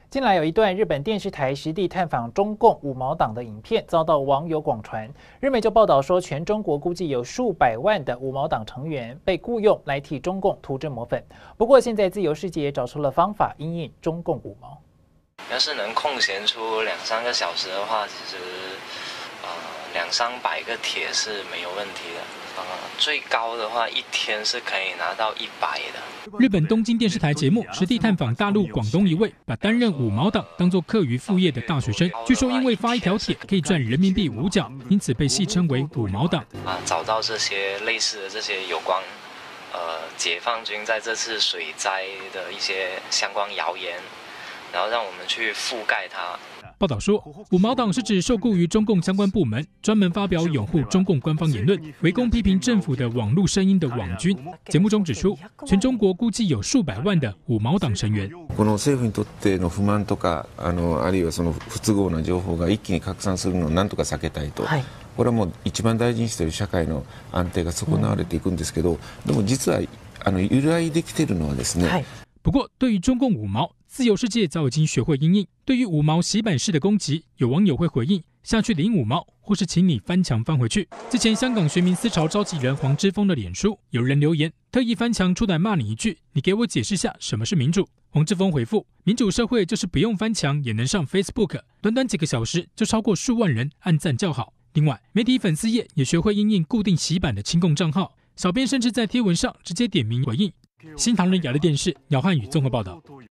近来有一段日本电视台实地探访中共五毛党的影片，遭到网友广传。日媒就报道说，全中国估计有数百万的五毛党成员被雇用来替中共涂脂抹粉。不过，现在自由世界也找出了方法因应中共五毛。 要是能空闲出2-3个小时的话，其实200-300个帖是没有问题的。最高的话，一天是可以拿到100的。 日本东京电视台节目实地探访大陆广东一位把担任五毛党当作课余副业的大学生，据说因为发一条帖可以赚人民币5角，因此被戏称为五毛党。 找到这些类似的这些有关解放军在这次水灾的一些相关谣言，然后让我们去覆盖它。 报道说，五毛党是指受雇于中共相关部门，专门发表拥护中共官方言论、围攻批评政府的网络声音的网军。节目中指出，全中国估计有数百万的五毛党成员。 この政府にとっての不満とか、あるいはその不都合な情報が一気に拡散するのをなんとか避けたいと。これはもう一番大事にしている社会の安定が損なわれていくんですけど、でも実は由来できているのはですね。 不过，对于中共五毛，自由世界早已经学会因应。对于五毛洗版式的攻击，有网友会回应下去领五毛，或是请你翻墙翻回去。之前香港学民思潮召集人黄之锋的脸书，有人留言特意翻墙出来骂你一句：“你给我解释下什么是民主。”黄之锋回复：“民主社会就是不用翻墙也能上 Facebook， 短短几个小时就超过数万人按赞叫好。”另外，媒体粉丝页也学会因应固定洗版的亲共账号，小编甚至在贴文上直接点名回应。新唐人亚洲电视姚汉宇综合报道。